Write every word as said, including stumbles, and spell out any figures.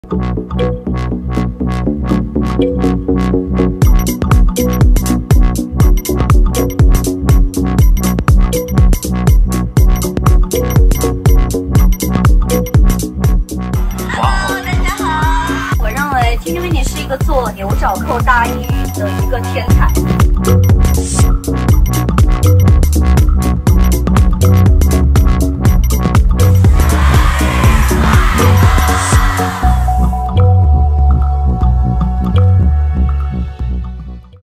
Hello， 大家好。我认为 Tini Winnie 是一个做牛角扣大衣的一个天才。